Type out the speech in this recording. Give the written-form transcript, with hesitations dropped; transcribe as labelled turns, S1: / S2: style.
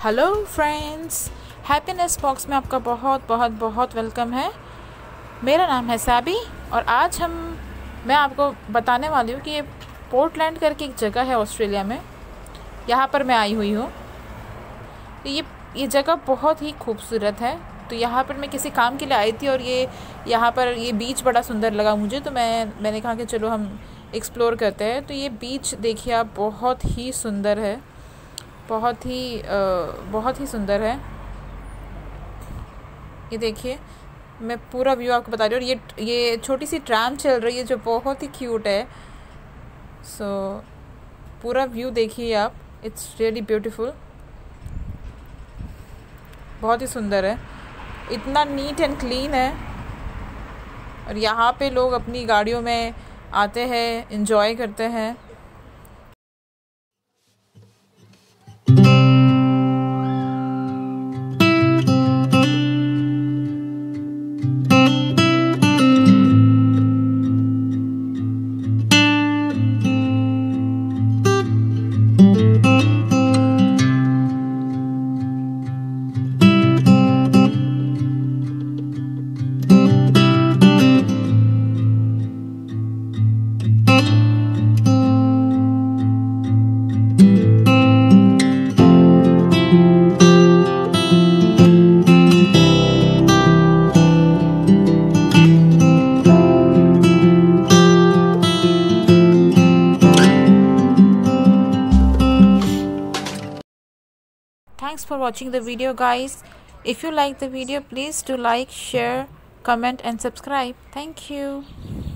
S1: Hello friends, happiness box में आपका बहुत बहुत बहुत वेलकम है। मेरा नाम है सैबी और आज मैं आपको बताने वाली हूँ कि ये पोर्टलैंड करके एक जगह है ऑस्ट्रेलिया में। यहाँ पर मैं आई हुई हूँ। तो ये जगह बहुत ही खूबसूरत है। तो यहाँ पर मैं किसी काम के लिए आई थी और यहाँ पर ये बीच बड़ा सुंदर लगा मुझे, तो मैंने कहा कि चलो हम एक्सप्लोर करते हैं। तो ये बीच देखिए आप, बहुत ही सुंदर है, बहुत ही सुंदर है। ये देखिए, मैं पूरा व्यू आपको बता रही हूँ। और ये छोटी सी ट्रैम चल रही है जो बहुत ही क्यूट है। सो पूरा व्यू देखिए आप, इट्स रियली ब्यूटीफुल, बहुत ही सुंदर है, इतना नीट एंड क्लीन है। और यहाँ पे लोग अपनी गाड़ियों में आते हैं, एंजॉय करते हैं। Thanks for watching the video, guys. If you like the video, please do like, share, comment and subscribe. Thank you.